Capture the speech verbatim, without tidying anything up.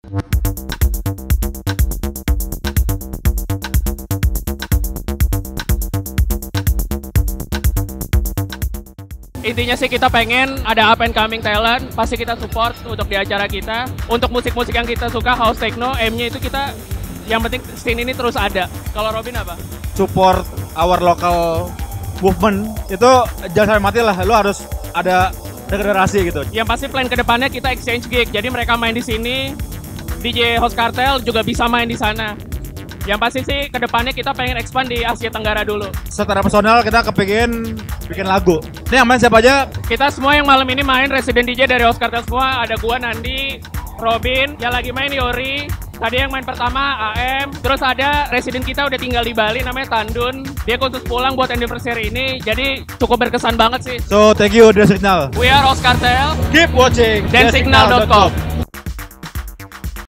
Intinya sih kita pengen ada up and coming talent, pasti kita support untuk di acara kita. Untuk musik-musik yang kita suka, house techno, M-nya itu kita, yang penting scene ini terus ada. Kalau Robin apa? Support our local movement, itu jangan sampai mati lah, lu harus ada regenerasi gitu. Yang pasti plan kedepannya kita exchange gig, jadi mereka main di sini, D J Host Cartel juga bisa main di sana. Yang pasti sih kedepannya kita pengen expand di Asia Tenggara dulu. Secara personal kita kepingin bikin lagu. Ini yang main siapa aja? Kita semua yang malam ini main resident D J dari Host Cartel semua. Ada gua, Nandi, Robin, yang lagi main Yori. Tadi yang main pertama A M. Terus ada resident kita udah tinggal di Bali namanya Tandun. Dia khusus pulang buat anniversary ini. Jadi cukup berkesan banget sih. So thank you Dan Signal. We are Host Cartel. Keep watching dan signal dot com.